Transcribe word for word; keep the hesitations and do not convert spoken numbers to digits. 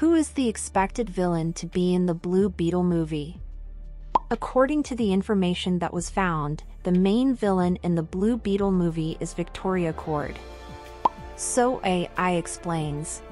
Who is the expected villain to be in the Blue Beetle movie? According to the information that was found, the main villain in the Blue Beetle movie is Victoria Cord. So A I explains.